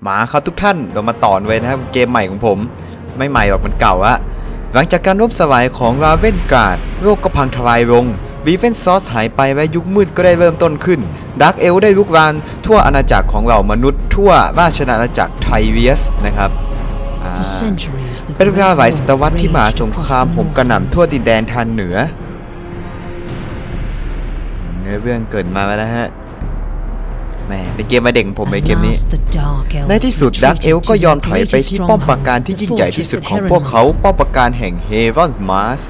มาครับทุกท่านเรามาต่อเลยนะครับเกมใหม่ของผมไม่ใหม่หรอกมันเก่าอะหลังจากการรบสลายของราเวนการ์ดโลกก็พังทลายลงวีเฟนซอสหายไปและยุคมืดก็ได้เริ่มต้นขึ้นดาร์กเอลได้ลุกรานทั่วอาณาจักรของเหล่ามนุษย์ทั่วราชอาณาจักรไทเวียสนะครับเป็นเวลาหลายศตวรรษที่มหาสงครามโหมกระหน่ำทั่วดินแดนทางเหนือเนื้อเรื่องเกิดมาแล้วนะฮะแม่เป็นเกมมาเด็กผมในเกมนี้ในที่สุดดักเอลก็ยอมถอยไปที่ป้อมปราการที่ยิ่งใหญ่ที่สุดของพวกเขาป้อมปราการแห่งเฮรอนมาร์ส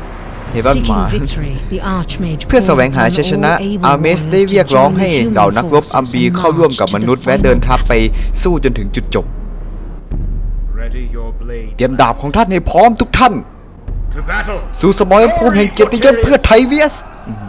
เพื่อแสวงหาชัยชนะอาร์เมสได้เรียกร้องให้เหล่านักรบอัมบีเข้าร่วมกับมนุษย์และเดินทัพไปสู้จนถึงจุดจบเตรียมดาบของท่านให้พร้อมทุกท่านสู่สมรภูมิแห่งเกียรติยศเพื่อไทเวียส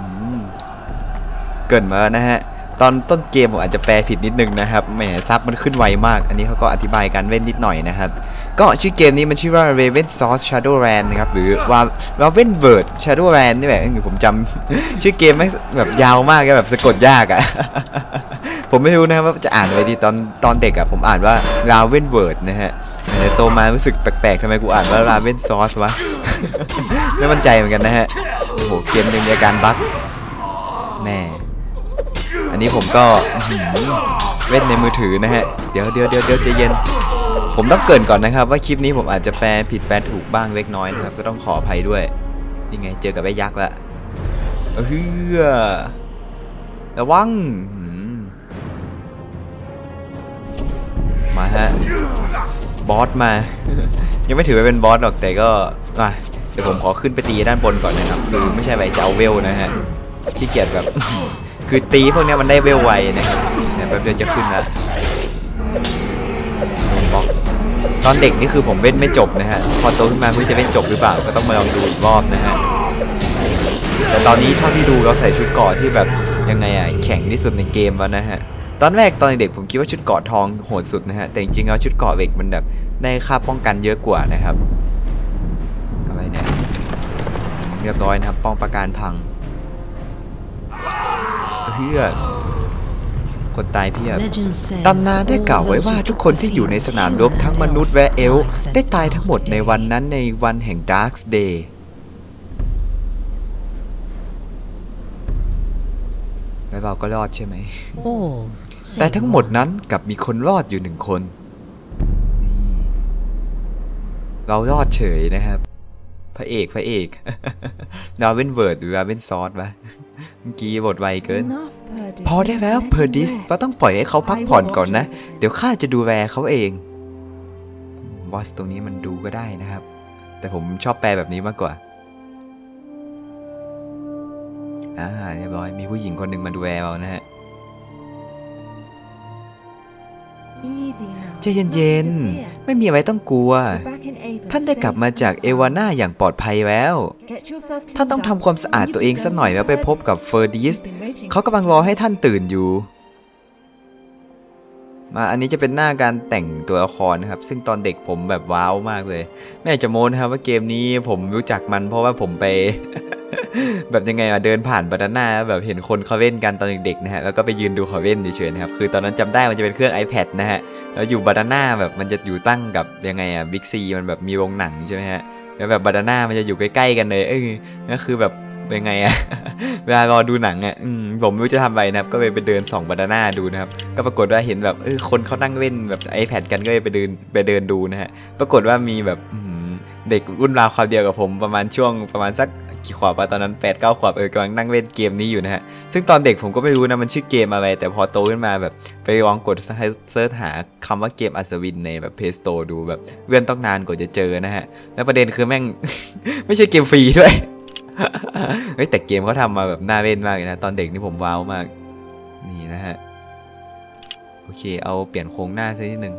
เกินมานะฮะตอนต้นเกมผมอาจจะแปลผิดนิดนึงนะครับแหมซับมันขึ้นไวมากอันนี้เขาก็อธิบายการเล่นนิดหน่อยนะครับก็ชื่อเกมนี้มันชื่อว่า Raven Source Shadowland นะครับหรือว่า Raven Bird Shadowland นี่แหละผมจำชื่อเกมไม่แบบยาวมากแบบสะกดยากอ่ะ ผมไม่รู้นะว่าจะอ่านไว้ดีตอนเด็กอ่ะผมอ่านว่า Raven Bird นะฮะแต่โตมารู้สึกแปลกๆทำไมกูอ่านว่า Raven Source วะ ไม่มั่นใจเหมือนกันนะฮะโอ้โหเกมหนึ่งมีอาการบั๊กแม่อันนี้ผมก็เล่นในมือถือนะฮะเดี๋ยวใจเย็นผมต้องเกริ่นก่อนนะครับว่าคลิปนี้ผมอาจจะแปลผิดแปลถูกบ้างเล็กน้อยนะครับก็ต้องขออภัยด้วยนี่ไงเจอกับไอ้ยักษ์ละระวังมาฮะบอสมา ยังไม่ถือว่าเป็นบอสหรอกแต่ก็เดี๋ยวผมขอขึ้นไปตีด้านบนก่อนนะครับคือไม่ใช่ไปจะเอาเวลนะฮะขี้เกียจแบบคือตีพวกนี้มันได้เวลไวนะครับเนี่ยแป๊บเดียวจะขึ้นละตอนเด็กนี่คือผมเล่นไม่จบนะฮะพอโตขึ้นมาไม่รู้จะเล่นจบหรือเปล่าก็ต้องมาลองดูอีกรอบนะฮะแต่ตอนนี้เท่าที่ดูเราใส่ชุดเกราะที่แบบยังไงอ่ะแข็งที่สุดในเกมแล้วนะฮะตอนแรกตอนเด็กผมคิดว่าชุดเกราะทองโหดสุดนะฮะแต่จริงๆแล้วชุดเกราะเหล็กมันแบบได้ค่าป้องกันเยอะกว่านะครับอะไรเนี่ยเรียบร้อยนะครับป้องปราการพังเพื่อคนตายเพียบตำนานได้กล่าวไว้ว่าทุกคนที่อยู่ในสนามรบทั้งมนุษย์และเอลฟ์ได้ตายทั้งหมดในวันนั้นในวันแห่ง Dark Day แล้วเราก็รอดใช่ไหมแต่ทั้งหมดนั้นกลับมีคนรอดอยู่หนึ่งคนเรารอดเฉยนะครับพระเอกดาวินเวิร์ดหรือดาวินซอสวะเมื่อกี้บทไวเกินพอได้แล้วเพอร์ดิสเราต้องปล่อยให้เขาพักผ่อนก่อนนะเดี๋ยวข้าจะดูแลเขาเองบอสตรงนี้มันดูก็ได้นะครับแต่ผมชอบแปลแบบนี้มากกว่าเรียบร้อยมีผู้หญิงคนหนึ่งมาดูแลเรานะฮะใจเย็นๆไม่มีอะไรต้องกลัวท่านได้กลับมาจากเอวาน่าอย่างปลอดภัยแล้วท่านต้องทำความสะอาดตัวเองสักหน่อยแล้วไปพบกับเฟอร์ดิสเขากำลังรอให้ท่านตื่นอยู่มาอันนี้จะเป็นหน้าการแต่งตัวละครนะครับซึ่งตอนเด็กผมแบบว้าวมากเลยไม่อยากจะโม้นะครับว่าเกมนี้ผมรู้จักมันเพราะว่าผมไป แบบยังไงเดินผ่านบานาน่าแบบเห็นคนเขาเล่นกันตอนเด็กๆนะฮะแล้วก็ไปยืนดูเขาเล่นเฉยๆนะครับคือตอนนั้นจำได้มันจะเป็นเครื่อง iPad นะฮะแล้วอยู่บานาน่าแบบมันจะอยู่ตั้งกับยังไงบิ๊กซีมันแบบมีโรงหนังใช่ไหมฮะแล้วแบบบานาน่ามันจะอยู่ใกล้ๆกันเลยก็คือแบบเป็นไงเวลารอดูหนังผมไม่รู้จะทำอะไรนะครับก็ไปเดินส่องบานาน่าดูนะครับก็ปรากฏว่าเห็นแบบคนเขานั่งเล่นแบบ iPad กันก็ไปเดินดูนะฮะปรากฏว่ามีแบบเด็กรุ่นราวคราวเดียวกับผมประมาณสักกี่ขวบตอนนั้น 8-9 ขวบกำลังนั่งเล่นเกมนี้อยู่นะฮะซึ่งตอนเด็กผมก็ไม่รู้นะมันชื่อเกมอะไรแต่พอโตขึ้นมาแบบไปลองกดเซิร์ชหาคำว่าเกมอัศวินในแบบ Play Store ดูแบบเลื่อนต้องนานกว่าจะเจอนะฮะแล้วประเด็นคือแม่ง ไม่ใช่เกมฟรีด้วย แต่เกมเขาทำมาแบบน่าเล่นมากเลยนะตอนเด็กนี่ผมว้าวมากนี่นะฮะโอเคเอาเปลี่ยนโครงหน้าสักนิดนึง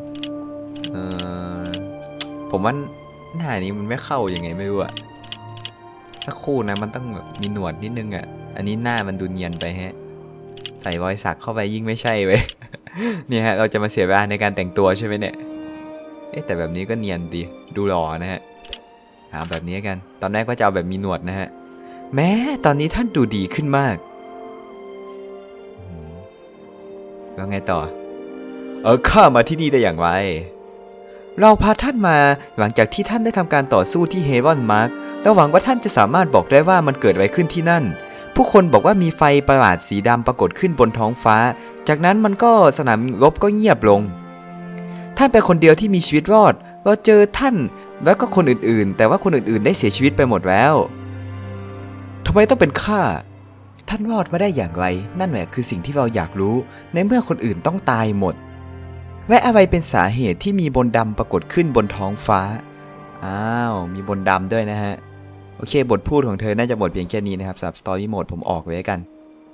ผมว่าหน้านี้มันไม่เข้ายังไงไม่รู้อะสักคู่นะมันต้องแบบมีหนวดนิดนึงอ่ะอันนี้หน้ามันดูเนียนไปฮะใส่รอยสักเข้าไปยิ่งไม่ใช่เว้ย เนี่ยฮะเราจะมาเสียเวลาในการแต่งตัวใช่ไหมเนี่ยแต่แบบนี้ก็เนียนดีดูหล่อนะฮะหาแบบนี้กันตอนแรกก็จะเอาแบบมีหนวดนะฮะแม้ตอนนี้ท่านดูดีขึ้นมากแล้วไงต่อข้ามาที่นี่ได้อย่างไรเราพาท่านมาหลังจากที่ท่านได้ทำการต่อสู้ที่เฮวอนมาร์กและหวังว่าท่านจะสามารถบอกได้ว่ามันเกิดอะไรขึ้นที่นั่นผู้คนบอกว่ามีไฟประหลาดสีดำปรากฏขึ้นบนท้องฟ้าจากนั้นมันก็สนามรบก็เงียบลงท่านเป็นคนเดียวที่มีชีวิตรอดเราเจอท่านแล้วก็คนอื่นๆแต่ว่าคนอื่นๆได้เสียชีวิตไปหมดแล้วทำไมต้องเป็นข้าท่านรอดมาได้อย่างไรนั่นแหละคือสิ่งที่เราอยากรู้ในเมื่อคนอื่นต้องตายหมดและอะไรเป็นสาเหตุที่มีบนดำปรากฏขึ้นบนท้องฟ้ามีบนดำด้วยนะฮะโอเคบทพูดของเธอน่าจะหมดเพียงแค่นี้นะครับสำหรับ Story Mode ผมออกไว้กัน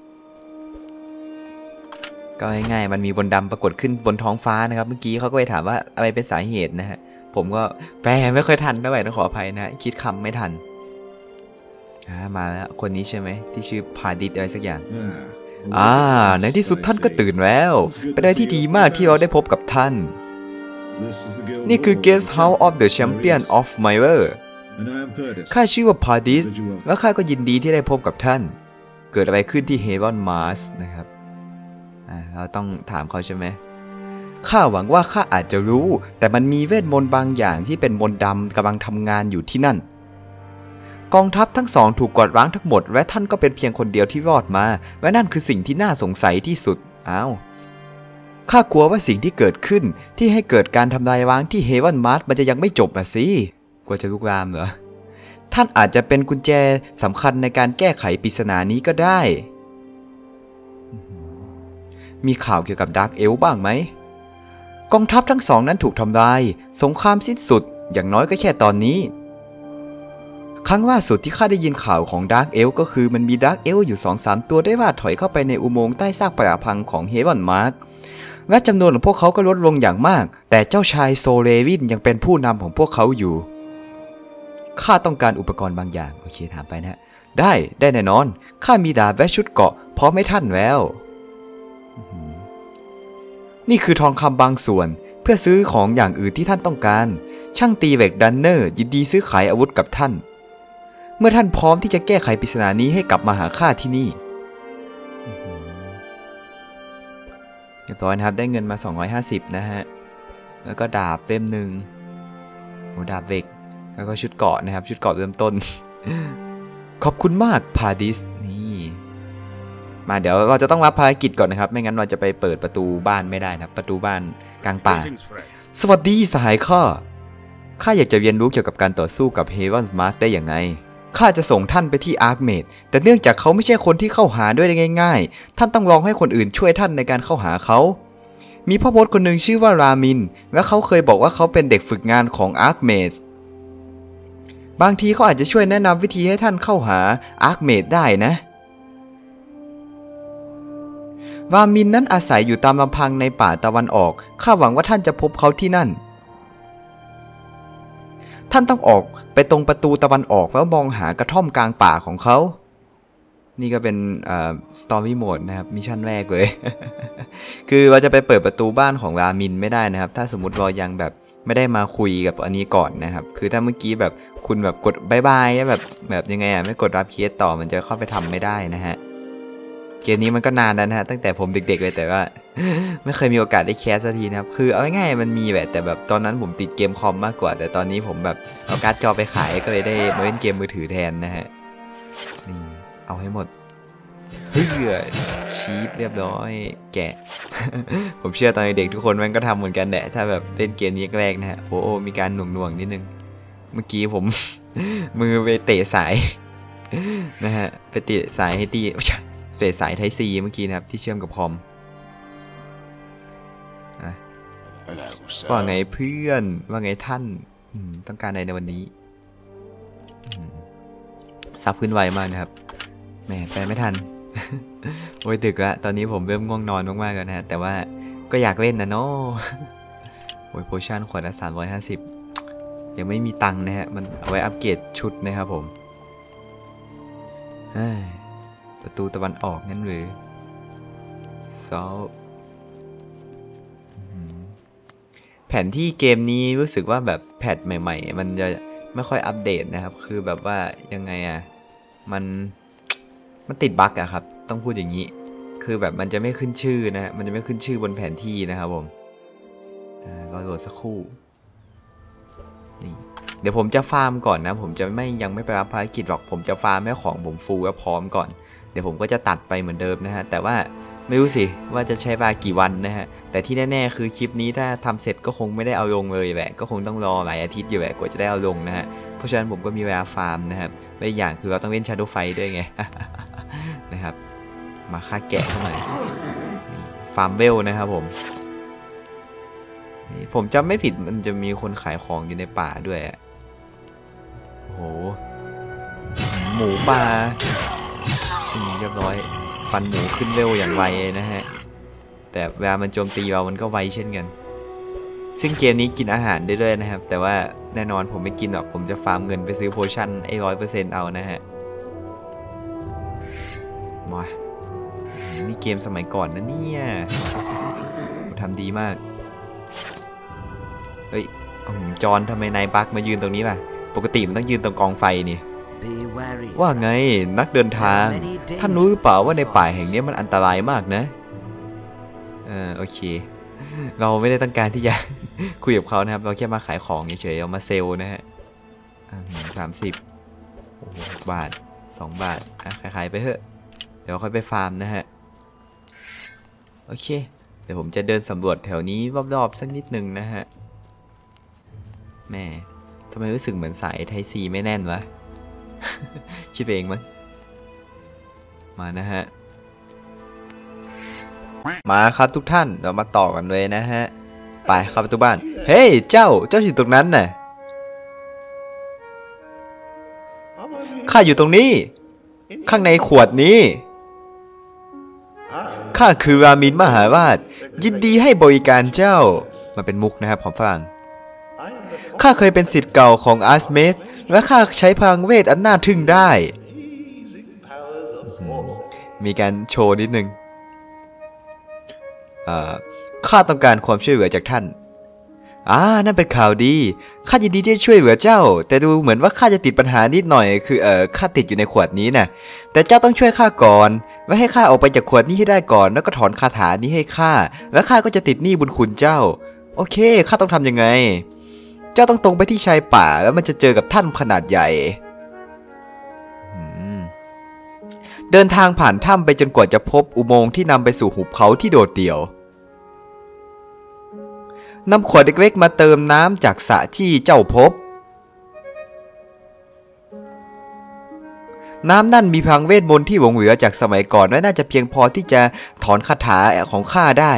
ก็ง่ายๆมันมีบนดำปรากฏขึ้นบนท้องฟ้านะครับเมื่อกี้เขาก็ไปถามว่าอะไรเป็นสาเหตุนะฮะผมก็แปลไม่ค่อยทันเท่าไหร่ต้องขออภัยนะคิดคำไม่ทันมาแล้วคนนี้ใช่ไหมที่ชื่อพาดิษอะไรสักอย่างในที่สุดท่านก็ตื่นแล้วเป็นอะไรที่ดีมากที่เราได้พบกับท่านนี่คือ Guest House of the Champion of Myre ข้าชื่อว่าพาดิสและข้าก็ยินดีที่ได้พบกับท่านเกิดอะไรขึ้นที่เฮวอนมาร์สนะครับเราต้องถามเขาใช่ไหมข้าหวังว่าข้าอาจจะรู้แต่มันมีเวทมนต์บางอย่างที่เป็นมนต์ดำกำลังทำงานอยู่ที่นั่นกองทัพทั้งสองถูกกวาดล้างทั้งหมดและท่านก็เป็นเพียงคนเดียวที่รอดมาและนั่นคือสิ่งที่น่าสงสัยที่สุดข้ากลัวว่าสิ่งที่เกิดขึ้นที่ให้เกิดการทำลายล้างที่เฮวอนมาร์สมันจะยังไม่จบสิกลัวจะลุกลามเหรอท่านอาจจะเป็นกุญแจสำคัญในการแก้ไขปริศนานี้ก็ได้มีข่าวเกี่ยวกับดาร์กเอลฟ์บ้างไหมกองทัพทั้งสองนั้นถูกทำลายสงครามสิ้นสุดอย่างน้อยก็แค่ตอนนี้ครั้งล่าสุดที่ข้าได้ยินข่าวของดาร์กเอลฟ์ก็คือมันมีดาร์กเอลฟ์อยู่ 2-3 ตัวได้ว่าถอยเข้าไปในอุโมงค์ใต้ซากปรักพังของเฮวอนมาร์กและจำนวนของพวกเขาก็ลดลงอย่างมากแต่เจ้าชายโซเลวินยังเป็นผู้นำของพวกเขาอยู่ข้าต้องการอุปกรณ์บางอย่างโอเคถามไปนะได้แน่นอนข้ามีดาบและชุดเกราะพร้อมให้ท่านแล้วนี่คือทองคำบางส่วนเพื่อซื้อของอย่างอื่นที่ท่านต้องการช่างตีเหล็กดันเนอร์ยินดีซื้อขายอาวุธกับท่านเมื่อท่านพร้อมที่จะแก้ไขปริศนานี้ให้กลับมาหาข้าที่นี่เรียบร้อยนะครับได้เงินมา250นะฮะแล้วก็ดาบเล่มหนึ่งดาบเหล็กแล้วก็ชุดเกราะนะครับชุดเกราะเริ่มต้น ขอบคุณมากพาดิสนี่มาเดี๋ยวเราจะต้องรับภารกิจก่อนนะครับไม่งั้นเราจะไปเปิดประตูบ้านไม่ได้นะประตูบ้านกลางป่าสวัสดีสหายข้าอยากจะเรียนรู้เกี่ยวกับการต่อสู้กับเฮวอนมาร์กได้อย่างไงข้าจะส่งท่านไปที่อาร์คเมดแต่เนื่องจากเขาไม่ใช่คนที่เข้าหาด้วยได้ง่ายๆท่านต้องลองให้คนอื่นช่วยท่านในการเข้าหาเขามีพ่อมดคนหนึ่งชื่อว่ารามินและเขาเคยบอกว่าเขาเป็นเด็กฝึกงานของอาร์คเมดบางทีเขาอาจจะช่วยแนะนำวิธีให้ท่านเข้าหาอาร์คเมดได้นะรามินนั้นอาศัยอยู่ตามลำพังในป่าตะวันออกข้าหวังว่าท่านจะพบเขาที่นั่นท่านต้องออกไปตรงประตูตะวันออกแล้วมองหากระท่อมกลางป่าของเขานี่ก็เป็นStory Mode นะครับมิชชั่นแรกเลย คือเราจะไปเปิดประตูบ้านของรามินไม่ได้นะครับถ้าสมมติเรายังแบบไม่ได้มาคุยกับอันนี้ก่อนนะครับคือถ้าเมื่อกี้แบบคุณแบบกดบายบายแบบยังไงไม่กดรับเคสต่อมันจะเข้าไปทำไม่ได้นะฮะเกมนี้มันก็นานแล้วนะฮะตั้งแต่ผมเด็กๆเลยแต่ว่า ไม่เคยมีโอกาสได้แคสสักทีนะครับคือเอาง่ายๆมันมีแบบแต่แบบตอนนั้นผมติดเกมคอมมากกว่าแต่ตอนนี้ผมแบบเอาการ์ดจอไปขายก็เลยได้มาเล่นเกมมือถือแทนนะฮะนี่เอาให้หมดเฮ้ยชีพเรียบร้อยแกะ ผมเชื่อตอนเด็กทุกคนมันก็ทำเหมือนกันแหละถ้าแบบเล่นเกมนี้แรกๆนะฮะโอ้มีการหน่วงๆนิดนึงเมื่อกี้ผม มือไปเตะสาย นะฮะไปเตะสายให้ตีเตะสายไทซีเมื่อกี้นะครับที่เชื่อมกับคอมว่าไงเพื่อนว่าไงท่านต้องการอะไรในวันนี้ซับขึ้นไวมากนะครับแหมไปไม่ทัน โอ้ยดึกแล้วตอนนี้ผมเริ่มง่วงนอนมากๆแล้วนะฮะแต่ว่าก็อยากเล่นนะเนาะโอ้ยโพชั่นขวดละ350ยังไม่มีตังค์นะฮะมันเอาไว้อัปเกรดชุดนะครับผมประตูตะวันออกงั้นหรือแผนที่เกมนี้รู้สึกว่าแบบแพทใหม่ๆมันจะไม่ค่อยอัปเดตนะครับคือแบบว่ายังไงมันติดบั๊กอะครับต้องพูดอย่างนี้คือแบบมันจะไม่ขึ้นชื่อนะมันจะไม่ขึ้นชื่อบนแผนที่นะครับผมก็โหลดสักครู่นี่เดี๋ยวผมจะฟาร์มก่อนนะผมจะยังไม่ไปรับภารกิจหรอกผมจะฟาร์มให้ของผมฟูลและพร้อมก่อนเดี๋ยวผมก็จะตัดไปเหมือนเดิมนะฮะแต่ว่าไม่รู้สิว่าจะใช้เวลากี่วันนะฮะแต่ที่แน่ๆคือคลิปนี้ถ้าทำเสร็จก็คงไม่ได้เอาลงเลยแหละก็คงต้องรอหลายอาทิตย์อยู่แหละกว่าจะได้เอาลงนะฮะเพราะฉะนั้นผมก็มีเวลาฟาร์มนะครับและอีกอย่างคือเราต้องเล่น Shadow Fight ด้วยไง นะครับมาฆ่าแกะเข้ามาฟาร์มเวลนะครับผมจำไม่ผิดมันจะมีคนขายของอยู่ในป่าด้วยโอ้โหหมูป่าเรียบร้อยฟันหมูขึ้นเร็วอย่างไวนะฮะแต่เวลามันโจมตีเรามันก็ไวเช่นกันซึ่งเกมนี้กินอาหารได้ด้วยนะครับแต่ว่าแน่นอนผมไม่กินหรอกผมจะฟาร์มเงินไปซื้อโพชั่น100%เอานะฮะมานี่เกมสมัยก่อนนะเนี่ยทำดีมากเฮ้ยจอนทำไมนายบักมายืนตรงนี้ป่ะปกติมันต้องยืนตรงกองไฟนี่ว่าไงนักเดินทางท่านรู้หรือเปล่าว่าในป่าแห่งนี้มันอันตรายมากนะโอเคเราไม่ได้ต้องการที่จะคุยกับเขานะครับเราแค่มาขายของเฉยๆเอามาเซลล์นะฮะ30บาท2 บาทขายไปเถอะเดี๋ยวค่อยไปฟาร์มนะฮะโอเคเดี๋ยวผมจะเดินสำรวจแถวนี้รอบๆสักนิดนึงนะฮะแม่ทำไมรู้สึกเหมือนสายไทซีไม่แน่นวะ คิดเองมั้งมานะฮะมาครับทุกท่านเรามาต่อกันเลยนะฮะไปเข้าประตูบ้านเฮ้ยเจ้าอยู่ตรงนั้นน่ะข้าอยู่ตรงนี้ข้างในขวดนี้ข้าคือรามินมหาราชยินดีให้บริการเจ้ามาเป็นมุกนะครับของฝรั่งข้าเคยเป็นศิษย์เก่าของอาร์สเมสและข้าใช้พลังเวทอันน่าทึ่งได้มีการโชว์นิดนึงข้าต้องการความช่วยเหลือจากท่านนั่นเป็นข่าวดีข้ายินดีที่จะช่วยเหลือเจ้าแต่ดูเหมือนว่าข้าจะติดปัญหานิดหน่อยคือข้าติดอยู่ในขวดนี้นะแต่เจ้าต้องช่วยข้าก่อนและให้ข้าออกไปจากขวดนี้ให้ได้ก่อนแล้วก็ถอนคาถานี้ให้ข้าและข้าก็จะติดหนี้บุญคุณเจ้าโอเคข้าต้องทำยังไงเจ้าต้องตรงไปที่ชายป่าแล้วมันจะเจอกับท่านขนาดใหญ่เดินทางผ่านถ้ำไปจนกว่าจะพบอุโมงค์ที่นำไปสู่หุบเขาที่โดดเดี่ยวนำขวดเล็กๆมาเติมน้ำจากสระที่เจ้าพบน้ำนั่นมีพลังเวทมนต์ที่หลงเหลือจากสมัยก่อนและน่าจะเพียงพอที่จะถอนคาถาของข้าได้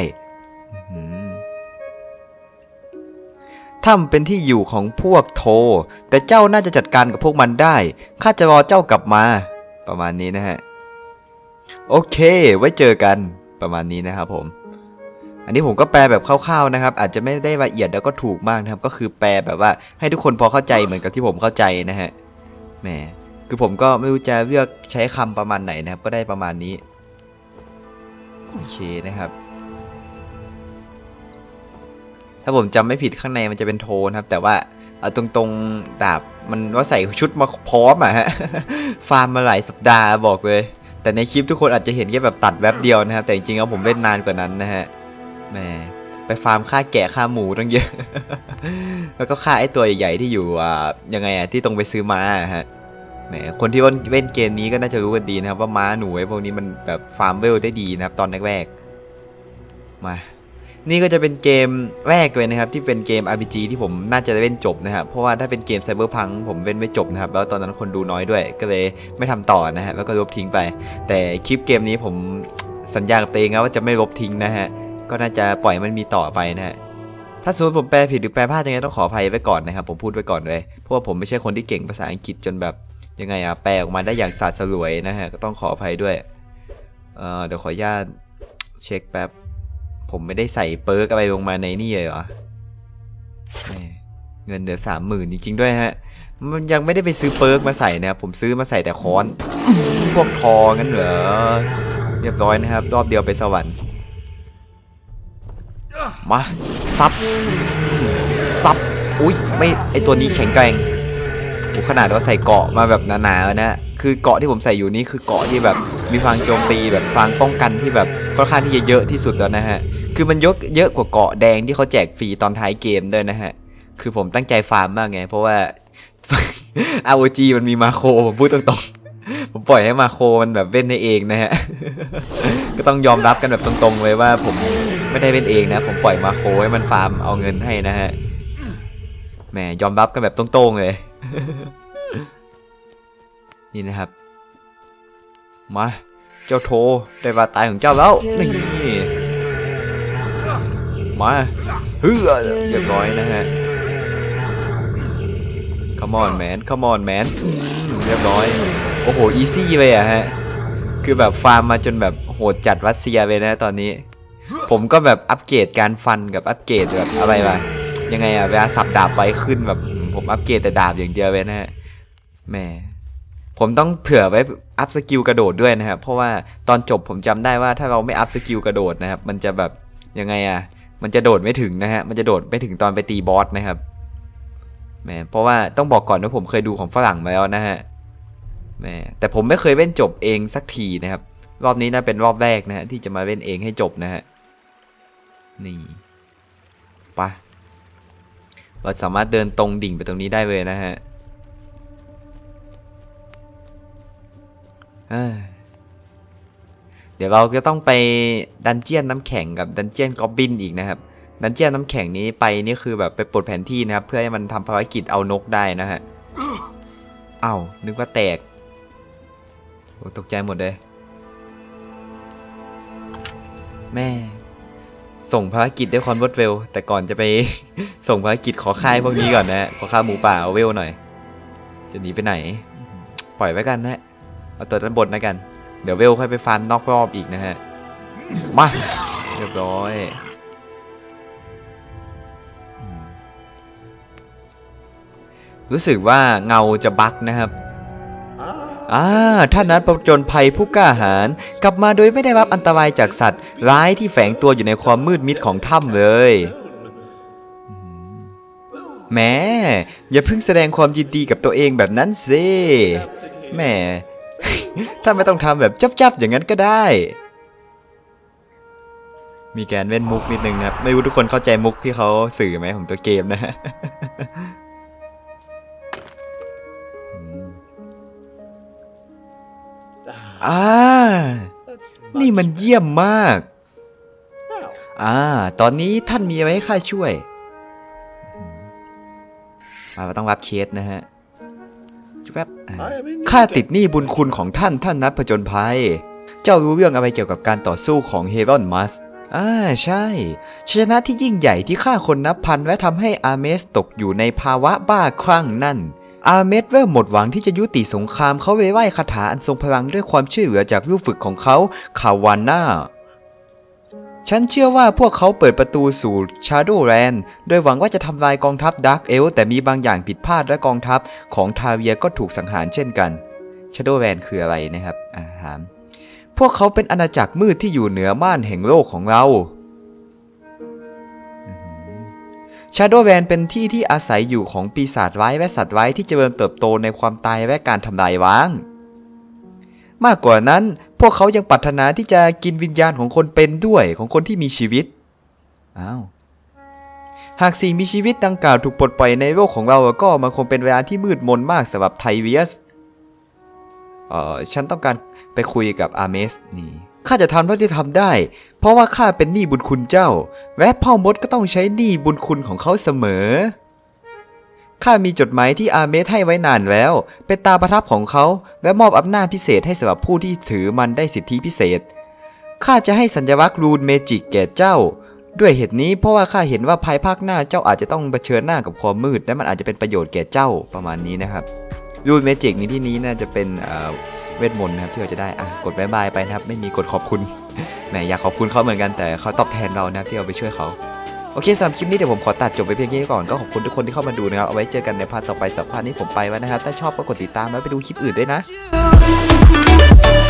ถ้ำเป็นที่อยู่ของพวกโทแต่เจ้าน่าจะจัดการกับพวกมันได้ข้าจะรอเจ้ากลับมาประมาณนี้นะฮะโอเคไว้เจอกันประมาณนี้นะครับผมอันนี้ผมก็แปลแบบคร่าวๆนะครับอาจจะไม่ได้ละเอียดแล้วก็ถูกมากนะครับก็คือแปลแบบว่าให้ทุกคนพอเข้าใจเหมือนกับที่ผมเข้าใจนะฮะแหมคือผมก็ไม่รู้จะเลือกใช้คำประมาณไหนนะครับก็ได้ประมาณนี้โอเคนะครับถ้าผมจำไม่ผิดข้างในมันจะเป็นโทนครับแต่ว่าตรงดาบมันว่าใส่ชุดมาพร้อมฮะ ฟาร์มมาหลายสัปดาห์บอกเลยแต่ในคลิปทุกคนอาจจะเห็นแค่แบบตัดแวบเดียวนะครับแต่จริงๆแล้วผมเล่นนานกว่านั้นนะฮะแหมไปฟาร์มฆ่าแกะฆ่าหมูตั้งเยอะ แล้วก็ฆ่าไอ้ตัวใหญ่ๆที่อยู่ยังไงที่ตรงไปซื้อม้าฮะแหมคนที่เล่นเกมนี้ก็น่าจะรู้กันดีนะครับว่าม้าหนูไอ้พวกนี้มันแบบฟาร์มเวลได้ดีนะครับตอนแรกๆมานี่ก็จะเป็นเกมแรกเลยนะครับที่เป็นเกม RPG ที่ผมน่าจะเล่นจบนะครับเพราะว่าถ้าเป็นเกม Cyberpunk ผมเล่นไม่จบนะครับแล้วตอนนั้นคนดูน้อยด้วยก็เลยไม่ทำต่อนะฮะแล้วก็ลบทิ้งไปแต่คลิปเกมนี้ผมสัญญากับตัวเองนะว่าจะไม่ลบทิ้งนะฮะก็น่าจะปล่อยมันมีต่อไปนะฮะถ้าสมมติผมแปลผิดหรือแปลพลาดยังไงต้องขออภัยไว้ก่อนนะครับผมพูดไว้ก่อนเลยเพราะว่าผมไม่ใช่คนที่เก่งภาษาอังกฤษจนแบบยังไงแปลออกมาได้อย่างสาดสลวยนะฮะก็ต้องขออภัยด้วยเดี๋ยวขออนุญาตเช็คแป๊บผมไม่ได้ใส่เปิร์กอะไรลงมาในนี่เลยเหรอเงินเหลือ 30,000 จริงๆด้วยฮะมันยังไม่ได้ไปซื้อเปิร์กมาใส่นะครับผมซื้อมาใส่แต่ค้อนพวกทองั้นเหรอเรียบร้อยนะครับรอบเดียวไปสวรรค์มาซับอุ้ยไม่ไอตัวนี้แข็งแกร่งขนาดว่าใส่เกราะมาแบบหนาๆนะคือเกราะที่ผมใส่อยู่นี่คือเกราะที่แบบมีพลังโจมตีแบบพลังป้องกันที่แบบค่อนข้างที่จะเยอะที่สุดแล้วนะฮะคือมันเยอะกว่าเกาะแดงที่เขาแจกฟรีตอนท้ายเกมด้วยนะฮะคือผมตั้งใจฟาร์มมากไงเพราะว่า ROG มันมีมาโครผมพูดตรงๆผมปล่อยให้มาโครมันแบบเล่นในเองนะฮะ ก็ต้องยอมรับกันแบบตรงๆเลยว่าผมไม่ได้เล่นเองนะผมปล่อยมาโครให้มันฟาร์มเอาเงินให้นะฮะแหมยอมรับกันแบบตรงๆเลย นี่นะครับมาเจ้าโทได้วาตายของเจ้าแล้วนี่มาเฮ้อเรียบร้อยนะฮะ Come on man Come on man เรียบร้อยโอ้โหอีซี่เลยอะฮะคือแบบฟาร์มมาจนแบบโหดจัดรัสเซียไปนะตอนนี้ผมก็แบบอัปเกรดการฟันกับอัปเกรดแบบอะไรวะยังไงอะเวลาสับดาบไวขึ้นแบบผมอัปเกรดแต่ดาบอย่างเดียวเลยนะฮะแหมผมต้องเผื่อไว้อัพสกิลกระโดดด้วยนะครับเพราะว่าตอนจบผมจำได้ว่าถ้าเราไม่อัพสกิลกระโดดนะครับมันจะแบบยังไงอะมันจะโดดไม่ถึงนะฮะมันจะโดดไม่ถึงตอนไปตีบอสนะครับแหมเพราะว่าต้องบอกก่อนว่าผมเคยดูของฝรั่งมาแล้วนะฮะแหมแต่ผมไม่เคยเล่นจบเองสักทีนะครับรอบนี้น่าเป็นรอบแรกนะฮะที่จะมาเล่นเองให้จบนะฮะนี่ไปเราสามารถเดินตรงดิ่งไปตรงนี้ได้เลยนะฮะเดี๋ยวเราก็ต้องไปดันเจียนน้ำแข็งกับดันเจียนกอบบินอีกนะครับดันเจียนน้ำแข็งนี้ไปนี่คือแบบไปปลดแผนที่นะครับเพื่อให้มันทำภารกิจเอานกได้นะฮะอ้าวนึกว่าแตกโอ้ตกใจหมดเลยแม่ส่งภารกิจด้วยความรวดเร็วแต่ก่อนจะไป ส่งภารกิจขอค่ายพวกนี้ก่อนนะขอค่าหมูป่าเอาเวลหน่อยจะหนีไปไหนปล่อยไว้กันนะเอาตัวด้านบนนะกันเดี๋ยวเวลค่อยไปฟาร์มนอกรอบอีกนะฮะมาเรียบร้อยรู้สึกว่าเงาจะบั๊กนะครับท่านนักประจนภัยผู้กล้าหาญกลับมาโดยไม่ได้รับอันตรายจากสัตว์ร้ายที่แฝงตัวอยู่ในความมืดมิดของถ้ำเลยแหมอย่าเพิ่งแสดงความยินดีกับตัวเองแบบนั้นสิแหม ถ้าไม่ต้องทำแบบจับๆอย่างนั้นก็ได้มีการเล่นมุกนิดนึงนะครับไม่รู้ทุกคนเข้าใจมุกที่เขาสื่อไหมของตัวเกมนะฮะ นี่มันเยี่ยมมากตอนนี้ท่านมีอะไรให้ข้าช่วยเราต้องรับเคสนะฮะแป๊บข้าติดหนี้บุญคุณของท่านนักผจญภัยเจ้ารู้เรื่องอะไรเกี่ยวกับการต่อสู้ของเฮรอนมัสใช่ชนะที่ยิ่งใหญ่ที่ฆ่าคนนับพันและทำให้อาเมสตกอยู่ในภาวะบ้าคลั่งนั่นอาเมสเริ่มหมดหวังที่จะยุติสงครามเขาเลยไหว้คาถาอันทรงพลังด้วยความช่วยเหลือจากผู้ฝึกของเขาคาวาน่าฉันเชื่อว่าพวกเขาเปิดประตูสู่ชาโดว์แลนด์โดยหวังว่าจะทำลายกองทัพดาร์กเอลแต่มีบางอย่างผิดพลาดและกองทัพของทาเวียก็ถูกสังหารเช่นกันชาโดว์แลนด์คืออะไรนะครับถามพวกเขาเป็นอาณาจักรมืดที่อยู่เหนือม่านแห่งโลกของเราชาโดว์แลนด์เป็นที่ที่อาศัยอยู่ของปีศาจร้ายและสัตว์ร้ายที่เจริญเติบโตในความตายและการทำลายล้างมากกว่านั้นพวกเขายังปรารถนาที่จะกินวิญญาณของคนเป็นด้วยของคนที่มีชีวิตหากสิ่งมีชีวิตดังกล่าวถูกปลดปล่อยในโลกของเราก็มันคงเป็นเวลาที่มืดมนมากสำหรับไทเวียสฉันต้องการไปคุยกับอาเมสนี่ข้าจะทำเท่าที่ทำได้เพราะว่าข้าเป็นหนี้บุญคุณเจ้าและพ่อมดก็ต้องใช้หนี้บุญคุณของเขาเสมอข้ามีจดหมายที่อาเมสให้ไว้นานแล้วเป็นตาประทับของเขาและมอบอำนาจพิเศษให้สำหรับผู้ที่ถือมันได้สิทธิพิเศษข้าจะให้สัญลักษณ์รูนเมจิกแก่เจ้าด้วยเหตุนี้เพราะว่าข้าเห็นว่าภายภาคหน้าเจ้าอาจจะต้องเผชิญหน้ากับความมืดและมันอาจจะเป็นประโยชน์แก่เจ้าประมาณนี้นะครับรูนเมจิกในที่นี้น่าจะเป็นเวทมนต์นะครับที่เราจะได้กดบ๊ายบายไปนะครับไม่มีกดขอบคุณแหมอยากขอบคุณเขาเหมือนกันแต่เขาตอบแทนเรานะที่เราไปช่วยเขาโอเคสำหรับคลิปนี้เดี๋ยวผมขอตัดจบไปเพียงแค่นี้ก่อนก็ขอบคุณทุกคนที่เข้ามาดูนะครับเอาไว้เจอกันในพาร์ทต่อไปสัปดาห์นี้ผมไปแล้วนะครับถ้าชอบก็กดติดตามแล้วไปดูคลิปอื่นด้วยนะ